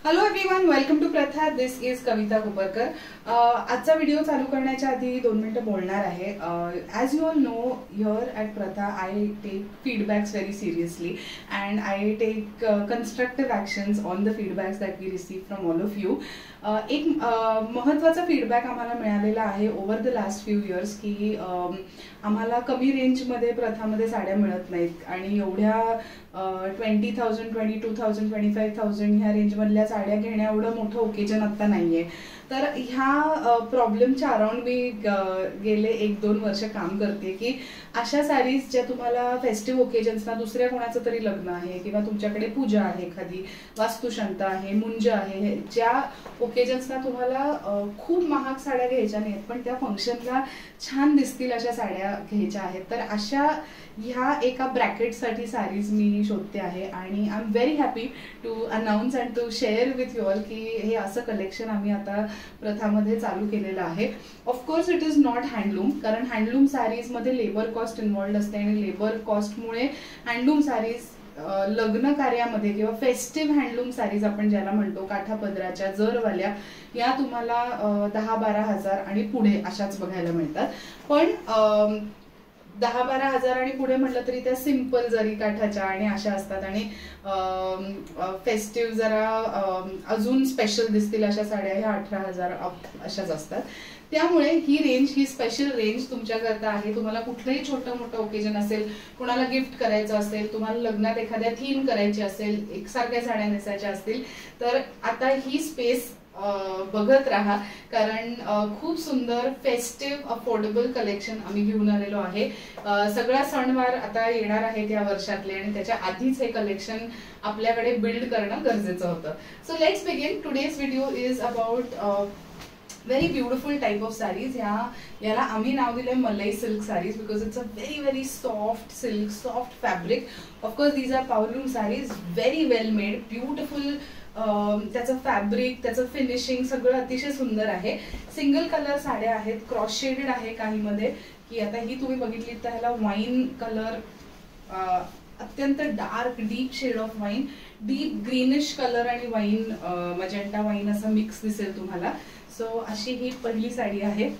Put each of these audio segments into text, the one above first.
Hello everyone, welcome to Pratha. This is Kavita Koparkar. आजचा video चालू करण्याच्या आधी 2 मिनिटं बोलणार आहे. As you all know, here at Pratha I take feedbacks very seriously and I take constructive actions on the feedbacks that we receive from all of you. एक महत्त्वाचा feedback आम्हाला मिळालेला आहे over the last few years की आम्हाला कमी रेंजमध्ये प्रथामध्ये साड्या मिळत नाहीत आणि एवढ्या 20,000, 22,000, 25,000 ह्या रेंजमधल्या साड्या घेण्या एवढं मोठं ओकेजन आत्ता नाहीये. तर ह्या प्रॉब्लेमच्या अराउंड मी गेले 1-2 वर्ष काम करते की अशा साडीज ज्या तुम्हाला फेस्टिव्ह ओकेजन्सना, दुसऱ्या कोणाचं तरी लग्न आहे किंवा तुमच्याकडे पूजा आहे, एखादी वास्तुशांत आहे, मुंज आहे, ज्या ओकेजन्सना तुम्हाला खूप महाग साड्या घ्यायच्या नाहीत पण त्या फंक्शनला छान दिसतील अशा साड्या घ्यायच्या आहेत. तर अशा ह्या एका ब्रॅकेटसाठी साडीज मी शोधते आहे आणि I am very happy to announce and to share with you all की हे असं कलेक्शन आम्ही आता प्रथामध्ये चालू केलेलं आहे. Of course it is not handloom, कारण हँडलूम साडीजमध्ये लेबर कॉस्ट इन्व्हॉल्ड असते आणि लेबर कॉस्टमुळे हँडलूम साडीज लग्न कार्यामध्ये किंवा फेस्टिव्ह हँडलूम साडीज आपण ज्याला म्हणतो, काठापदराच्या जरवाल्या, या तुम्हाला 10-12 हजार आणि पुढे अशाच बघायला मिळतात. पण 10-12 हजार आणि पुढे म्हटलं तरी त्या सिंपल जरी काठाच्या आणि अशा असतात आणि फेस्टिव्ह जरा अजून स्पेशल दिसतील अशा साड्या ह्या 18,000 अशाच असतात. त्यामुळे ही रेंज, ही स्पेशल रेंज तुमच्याकरता आहे. तुम्हाला कुठलंही छोटं मोठं ओकेजन असेल, कोणाला गिफ्ट करायचं असेल, तुम्हाला लग्नात एखाद्या थीम करायची असेल, एकसारख्या साड्या नेसायच्या असतील, तर आता ही स्पेस बघत राहा, कारण खूप सुंदर फेस्टिव्ह अफोर्डेबल कलेक्शन आम्ही घेऊन आलेलो आहे. सगळा सणवार आता येणार आहेत या वर्षातले आणि त्याच्या आधीच हे कलेक्शन आपल्याकडे बिल्ड करणं गरजेचं होतं. So let's begin. Today's video is about very beautiful type of sarees. याला आम्ही नाव दिले Malai silk sarees because it's a very soft silk, soft fabric. Of course these are powerloom sarees, very well made, beautiful. त्याचं fabric, त्याचं finishing सगळं अतिशय सुंदर आहे. सिंगल कलर साड्या आहेत, क्रॉस शेडेड आहे काही मध्ये, की आता ही तुम्ही बघितली तर ह्याला वाईन कलर, अत्यंत dark deep shade of wine, deep greenish colour आणि वाईन, मजेंटा वाईन असं मिक्स दिसेल तुम्हाला. सो अशी ही पहिली साडी आहे.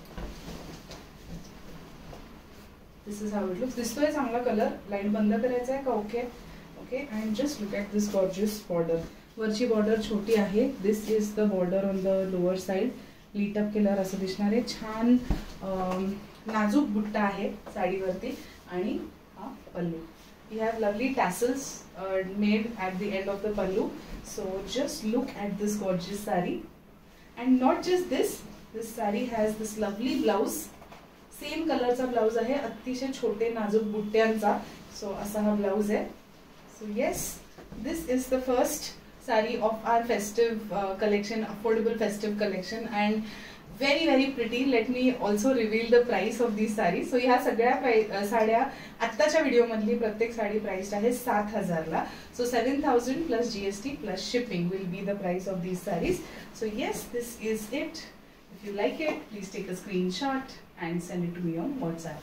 This is how it looks. दिसतोय चांगला कलर. लाईट बंद करायचा आहे का? Okay okay. And just look at this gorgeous border. वरची बॉर्डर छोटी आहे. This is the border on the lower side. Lit up केल्यावर असं दिसणार आहे. छान नाजूक बुट्टा आहे साडीवरती आणि हा पल्लू. We have lovely tassels made at the end of the pallu. So just look at this gorgeous saree. And not just this saree has this lovely blouse. Same color चा blouse आहे, अतिशय छोटे नाजूक बुट्ट्यांचा. So असा हा blouse आहे. So yes, this is the first saree of our festive collection, affordable festive collection, and very pretty. Let me also reveal the price of these sarees. So ह्या सगळ्या साड्या आत्ताच्या व्हिडिओ मधली प्रत्येक साडी प्राइस्ड आहे 7,000 ला. So 7,000 plus GST plus shipping will be the price of these sarees. So yes, this is it. If you like it, please take a screenshot and send it to me on WhatsApp.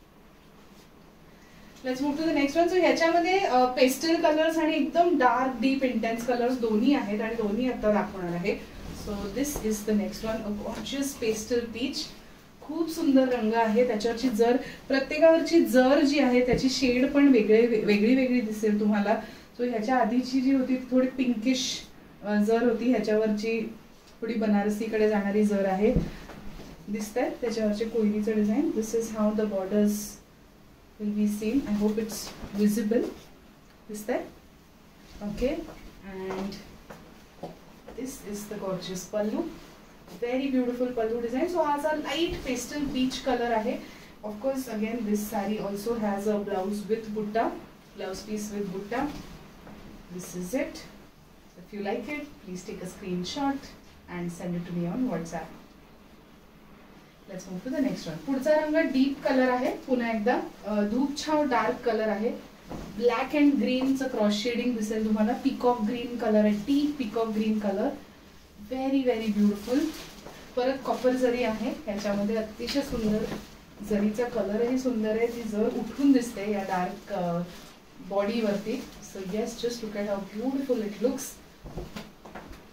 Let's move to the next one. So ह्याच्यामध्ये pastel colours आणि एकदम dark deep intense colours दोन्ही आहेत आणि दोन्ही आता दाखवणार आहे. So this is the next one, a gorgeous pastel peach. खूप सुंदर रंग आहे. त्याच्यावरची जर, प्रत्येकावरची जर जी आहे त्याची शेड पण वेगळी दिसेल तुम्हाला. सो ह्याच्या आधीची जी होती थोडी पिंकिश जर होती, ह्याच्यावरची थोडी बनारसीकडे जाणारी जर आहे. दिसतंय त्याच्यावरचे कोयरीचं design. This is how the borders will be seen. I hope it's visible. दिसतंय? Okay. And this is the gorgeous pallu. Very beautiful pallu design. So has a light pastel peach color ahe. Of course again this saree also has a blouse with butta, blouse piece with butta. This is it. If you like it, please take a screenshot and send it to me on WhatsApp. Let's move to the next one. पुढचा रंग deep color आहे. पुन्हा एकदा धूप छाव dark colour आहे. Black and ग्रीनचं cross shading दिसेल तुम्हाला. पिकॉक ग्रीन कलर आहे, deep peacock green colour. Very beautiful. परत कॉपर जरी आहे ह्याच्यामध्ये, अतिशय सुंदर. जरीचा कलरही सुंदर आहे. ती जर उठून दिसते या डार्क बॉडीवरती. So yes, just look at how beautiful it looks.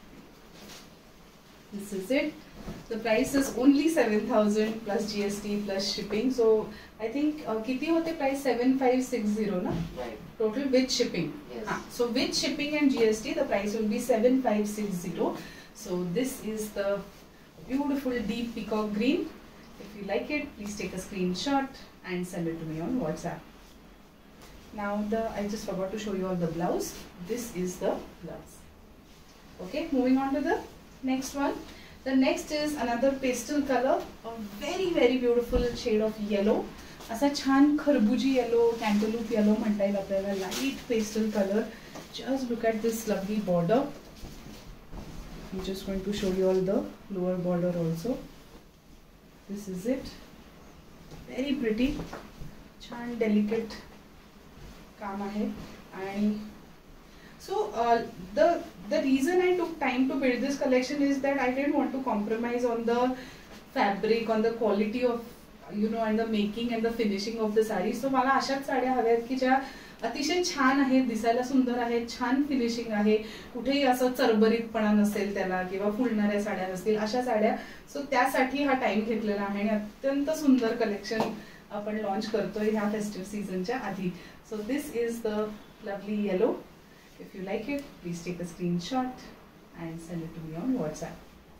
This is it. The price is only 7,000 plus GST plus shipping. So I think kiti hote price 7560 na? Right. Total with shipping. Yes. So with shipping and GST, the price will be 7560. So this is the beautiful deep peacock green. If you like it, please take a screenshot and send it to me on WhatsApp. Now I just forgot to show you all the blouse. This is the blouse. Okay, moving on to the next one. The next is another pastel color, a very very beautiful shade of yellow. असा छान खरबुजी yellow, cantaloupe yellow म्हणता येईल आपल्याला, light pastel color. Just look at this lovely border. I'm just going to show you all the lower border also. This is it. Very pretty. छान delicate काम आहे. आणि so the reason I took time to build this collection is that I didn't want to compromise on the fabric, on the quality of, you know, and the making and the finishing of the saree. So मला अशाच साड्या हव्यात की ज्या अतिशय छान आहेत, दिसायला सुंदर आहेत, छान फिनिशिंग आहे, कुठेही असं चरबरीतपणा नसेल त्याला किंवा फुलणाऱ्या साड्या नसतील अशा साड्या. सो त्यासाठी हा टाइम घेतलेला आहे आणि अत्यंत सुंदर कलेक्शन आपण लॉन्च करतोय ह्या फेस्टिव्ह सीझनच्या आधी. So this is the lovely yellow. If you like it, please take a screenshot and send it to me on WhatsApp.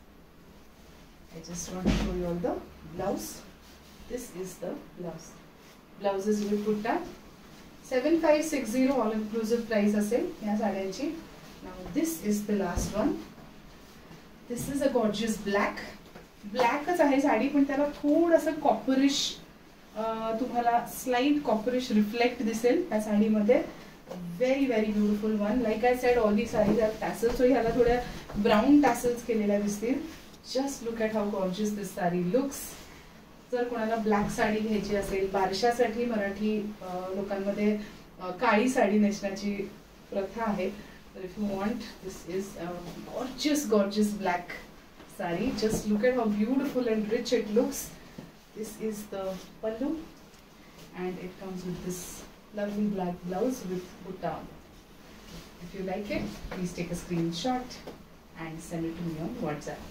I just want to show you all the blouse. This is the blouse. Blouse is with butta. 7560 all inclusive price असेल या साड्यांची. Now this is the last one. This is a gorgeous black. Blackच आहे साडी पण त्याला थोडंसं copperish, तुम्हाला slight copperish reflect दिसेल या साडीमध्ये. Very very beautiful one. Like I said, all these sarees have tassels, so ह्याला थोड्या brown tassels केलेल्या दिसतील. Just look at how gorgeous this saree looks. जर कोणाला ब्लॅक साडी घ्यायची असेल, बारशासाठी मराठी लोकांमध्ये काळी साडी नेसण्याची प्रथा आहे. तर if you want, this is a gorgeous black saree. Just look at how beautiful and rich it looks. This is the pallu and it comes with this lovely black blouse with butta. If you like it, please take a screenshot and send it to me on WhatsApp.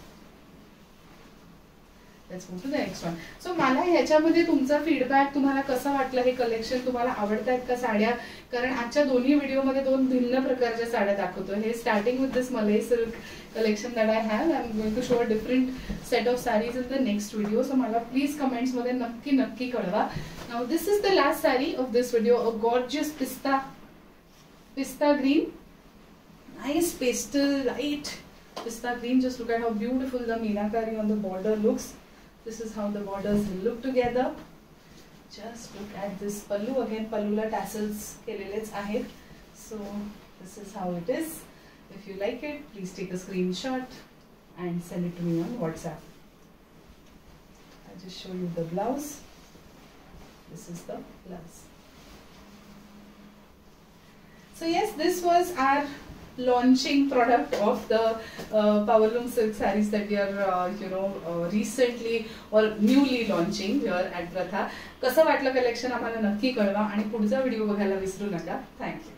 Let's move to the next one. So मला ह्याच्यामध्ये तुमचा feedback, तुम्हाला कसं वाटलं हे collection, तुम्हाला आवडतायत का साड्या? कारण आजच्या दोन्ही व्हिडिओमध्ये दोन भिन्न प्रकारच्या साड्या दाखवतोय. हे starting with this Malai silk collection that I have. I am going to show a different set of saris in the next video. So मला प्लीज कमेंट्स मध्ये नक्की कळवा. Now this is the last saree of this video, a gorgeous pista green, nice pastel light pista green. Just look at how beautiful the meenakari on the border looks. This is how the borders look together. Just look at this pallu. Again, pallula tassels kelelech ahet. So this is how it is. If you like it, please take a screenshot and send it to me on WhatsApp. I'll just show you the blouse. This is the blouse. So yes, this was our launching product of the Powerloom silk sarees that we are recently or newly launching here at Pratha. कसं वाटलं collection आम्हाला नक्की कळवा आणि पुढचा video बघायला विसरू नका. थँक्यू.